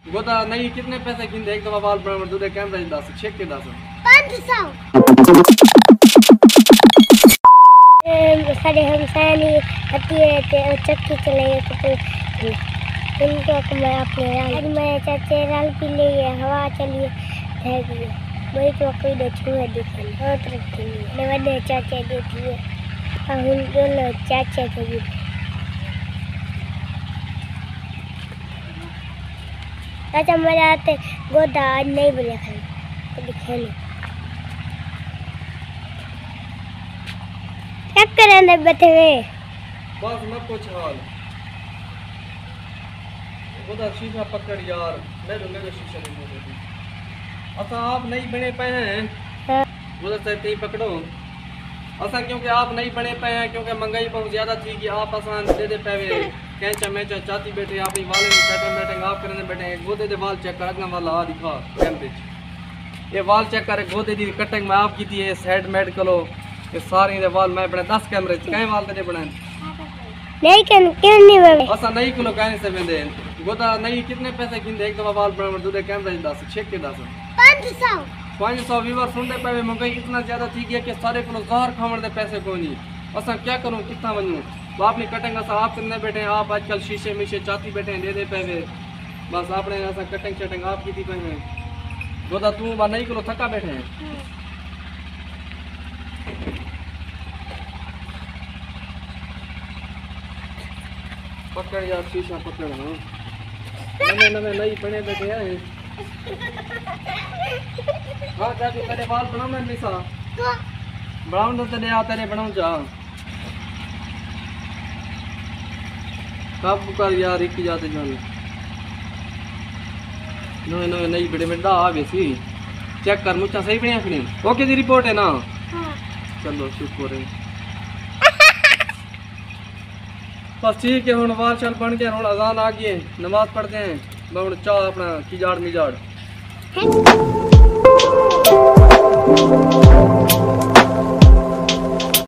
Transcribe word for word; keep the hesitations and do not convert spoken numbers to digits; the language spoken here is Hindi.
गोदा नहीं कितने पैसे किंदे एक दफा बाल बनावर दूधे कैमरा दी दस छेक के दस पाँच सौ साढ़े हम सानी हती है ते चक्की चलाइए तो इनको मैं अपने आज मैं चाचे राल पी लिए हवा चलिए थे दिए वही तो कोई दो छुए दिखे बहुत रखी है बड़े चाचे देती है और हम दोनों चाचे थे चाचा मजा आते गोदा आज नहीं बोले खाने तो दिखे नहीं क्या करें अंदर बैठे हुए बस मत कुछ हाल गोदा शीशा पकड़ यार मैं तो मेरे शीशा नहीं देती असा आप नहीं बने पे हैं गोदा से नहीं पकड़ो असा क्योंकि आप नहीं बने पे हैं क्योंकि महंगाई बहुत ज्यादा थी कि आप आसान दे दे पे कैंचा मैचा चाती बैठे आप ही वाले में बैठे बैठे आप करने बैठे गोदे दे वाल चेक कर अगला वाला आ दिखा कैमरे ये वाल चेक कर गोदे दी कटिंग में आप की थी साइड मेड करो ये सारे दे वाल मैं बने दस कैमरे कई वाल तेरे बनाए नहीं क्यों क्यों नहीं बने असा नहीं किलो कहने से बंदे गोदा नहीं कितने पैसे किंदे एक दफा वाल बनावर दूधे कैमरा दी दस छेक के दस पाँच सौ पाँच सौ व्यूवर सुनते पे महंगाई इतना ज्यादा थी गया कि सारे को जहर खावन दे पैसे को नहीं असा क्या करूं कितना बनूं तो आपने कटिंग असा आप करने बैठे आप आजकल शीशे मीशे चाती बैठे दे दे पे बस आपने ऐसा कटिंग शटिंग आप की थी पे गोदा तू बा नहीं करो थका बैठे हैं पकड़ यार शीशा पकड़ नवे नवे नहीं बने बैठे हैं हाँ जाके तेरे बाल बनाओ मैं मिसा बनाऊं तो तेरे आ तेरे बनाऊं जा कब कर यार एक जाते जान नवे नवे नहीं बड़े बेटा आ गए सी चेक कर मुझा सही बने फिल्म ओके दी रिपोर्ट है ना चलो शुक्र है बस ठीक है हुन वाल शाल बन के हुन अजान आ गई नमाज पढ़ते हैं मैं हुन चाह अपना की जाड़ मिजाड़